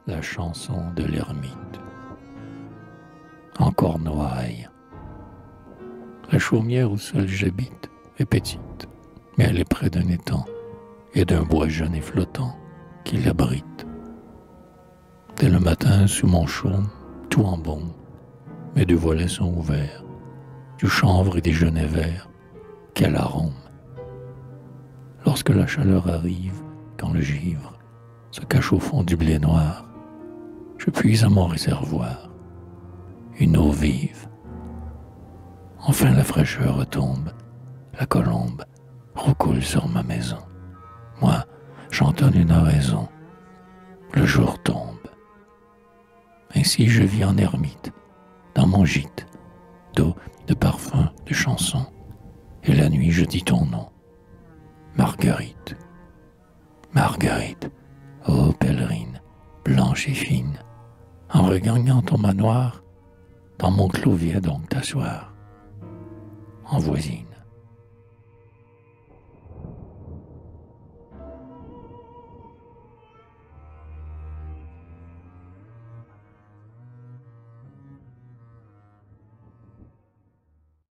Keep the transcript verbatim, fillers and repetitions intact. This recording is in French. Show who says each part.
Speaker 1: la chanson de l'ermite. En Cornouailles. La chaumière où seul j'habite est petite, mais elle est près d'un étang et d'un bois jeune et flottant qui l'abrite. Dès le matin, sous mon chaume, tout embaume, mes deux volets sont ouverts, du chanvre et des genêts verts, quel arôme! Lorsque la chaleur arrive, quand le givre se cache au fond du blé noir, je puise à mon réservoir une eau vive. Enfin la fraîcheur retombe, la colombe recoule sur ma maison. Moi, j'entonne une oraison, le jour tombe. Ainsi je vis en ermite, dans mon gîte, d'eau, de parfums, de chansons, et la nuit je dis ton nom, Marguerite. Marguerite, ô pèlerine, blanche et fine, en regagnant ton manoir, dans mon clos viens donc t'asseoir, en voisine.